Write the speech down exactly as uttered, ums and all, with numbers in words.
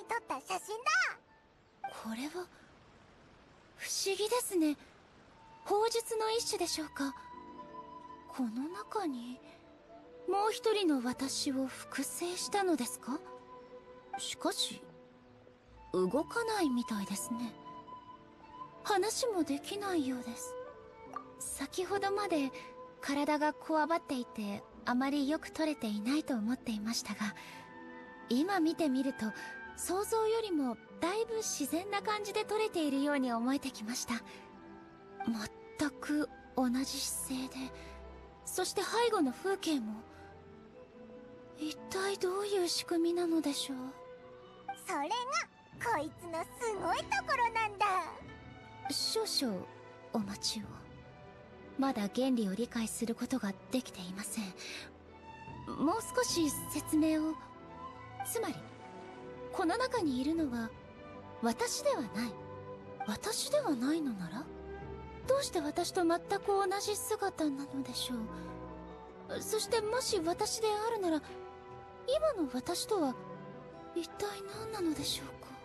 撮った写真だ。 これは不思議ですね。砲術の一種でしょうか。この中にもう一人の私を複製したのですか？しかし動かないみたいですね。話もできないようです。先ほどまで体がこわばっていてあまりよく撮れていないと思っていましたが、今見てみると想像よりもだいぶ自然な感じで撮れているように思えてきました。全く同じ姿勢で、そして背後の風景も。一体どういう仕組みなのでしょう。 それがこいつのすごいところなんだ。 少々お待ちを。まだ原理を理解することができていません。もう少し説明を。つまりこの中にいるのは私ではない。私ではないのならどうして私と全く同じ姿なのでしょう。そしてもし私であるなら今の私とは一体何なのでしょうか。